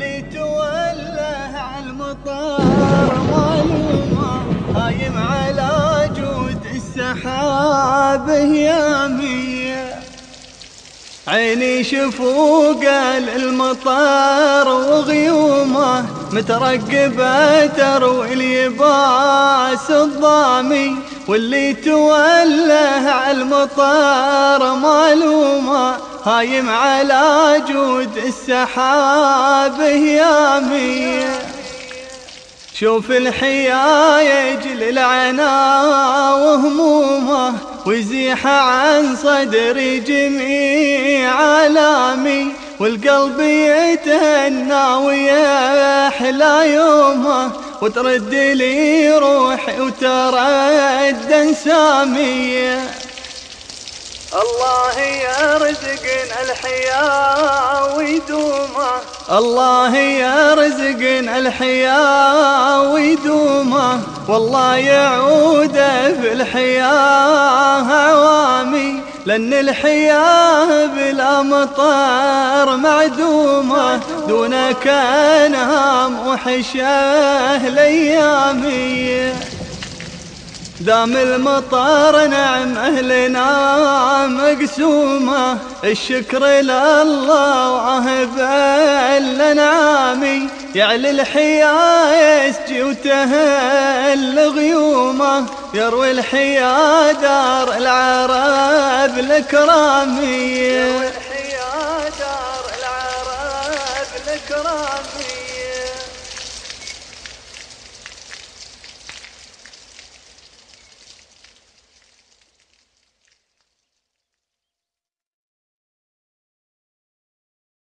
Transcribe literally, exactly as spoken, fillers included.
واللي توله عالمطار معلومة هايم على جود السحاب هيامية. عيني شفوق المطار وغيومه مترقبة تروي اليباس الضامي. واللي توله عالمطار معلومة هايم على جود السحاب هيامية. شوف الحيايج للعنا وهمومه ويزيح عن صدري جميع عالمي. والقلب يتهنى ويحلى يومه وترد لي روحي وترد انسامي. الله يرزقنا الحياة ويدومه، الله يرزقنا الحياة ويدومه، والله يعوده في الحياة عوامي. لأن الحياة بلا مطر معدومة، دونك أنام وحشه لأيامي. دام المطر نعم أهلنا مقسومة، الشكر لله وعهب الأنعامي. يعلي الحياة يسجي وتهل غيومه، يروي الحياة دار العرب الكرامي.